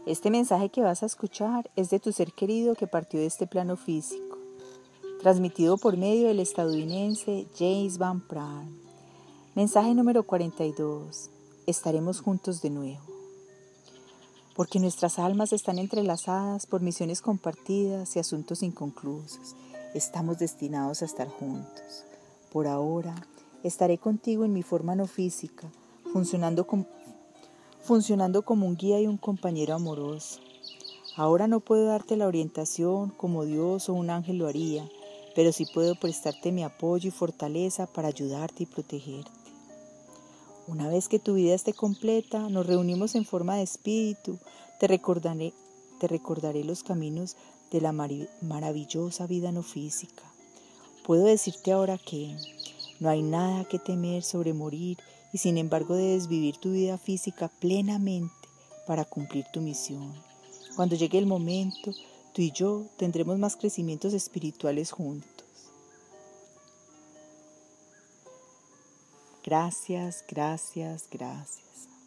Este mensaje que vas a escuchar es de tu ser querido que partió de este plano físico, transmitido por medio del estadounidense James Van Praagh. Mensaje número 42. Estaremos juntos de nuevo. Porque nuestras almas están entrelazadas por misiones compartidas y asuntos inconclusos. Estamos destinados a estar juntos. Por ahora, estaré contigo en mi forma no física, funcionando como un guía y un compañero amoroso. Ahora no puedo darte la orientación como Dios o un ángel lo haría, pero sí puedo prestarte mi apoyo y fortaleza para ayudarte y protegerte. Una vez que tu vida esté completa, nos reunimos en forma de espíritu. Te recordaré los caminos de la maravillosa vida no física. Puedo decirte ahora que no hay nada que temer sobre morir y sin embargo debes vivir tu vida física plenamente para cumplir tu misión. Cuando llegue el momento, tú y yo tendremos más crecimientos espirituales juntos. Gracias, gracias, gracias.